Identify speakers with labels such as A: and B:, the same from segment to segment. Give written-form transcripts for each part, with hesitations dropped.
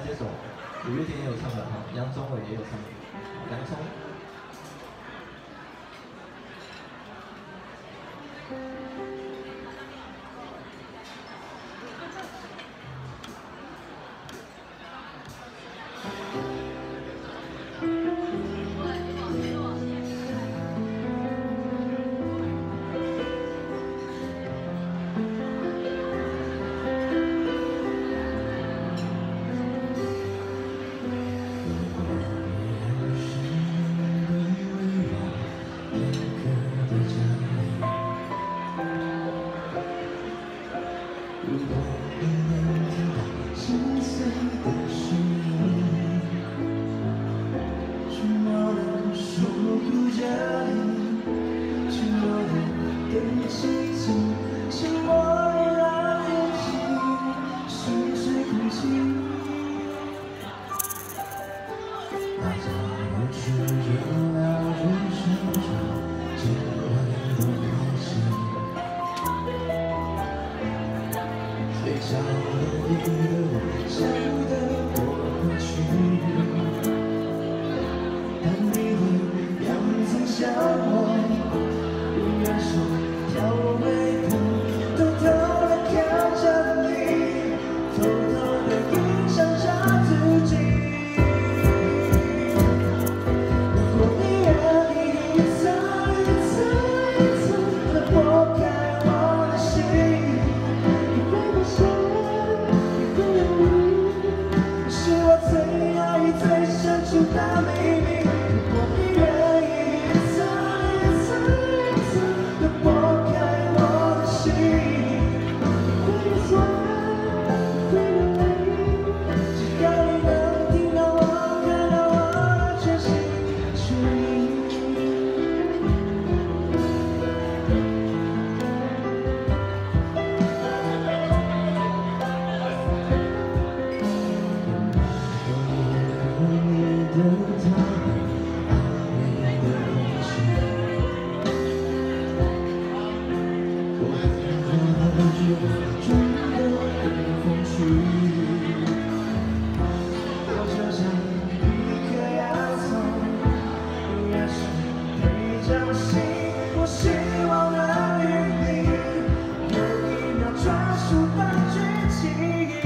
A: 这首五月天也有唱的哈，杨宗纬也有唱的，洋葱。
B: 如果你能听到心碎的声音，沉默地守护着你，沉默地对齐心，沉默让人心心碎空气。大家都吃着了人生中结尾的开心。 最小的一个笑得过去，但你的样子像我，永远是挑眉头，偷偷地看着你，偷偷地欣赏着自己。如果你愿意一次一次一次地拨开我的心。 最深处的秘密，如果你愿意一次一次一次地拨开我的心，你会流酸，你会流泪，只要你能听到我，看到我的全心全意。的他，暧昧的空气，我很久中的风趣，我就像一颗洋葱，永远是陪着心。我希望能与你有一秒专属的剧情。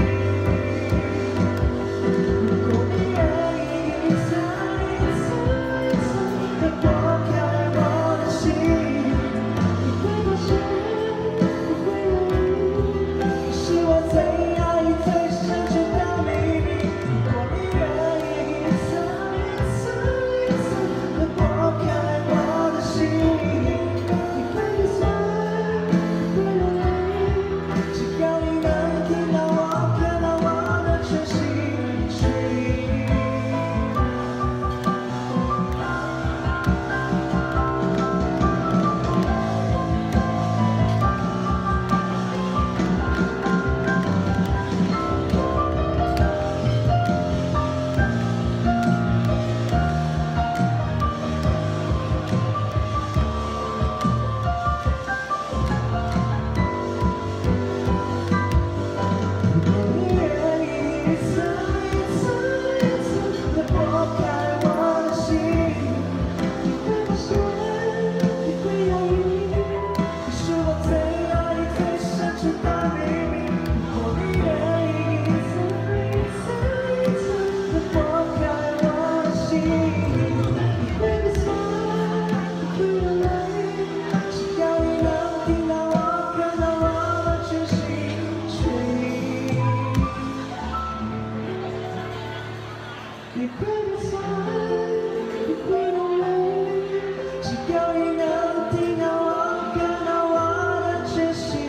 B: 你会流酸，你会流泪，只要你能听到我，看到我的真心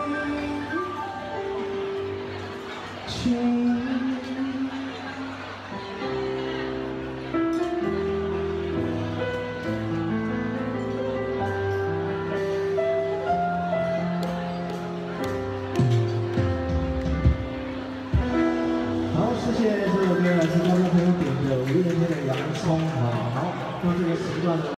B: 全意。好，谢谢这首歌来自观众朋友点的5月天的洋葱，好，用这个时段的。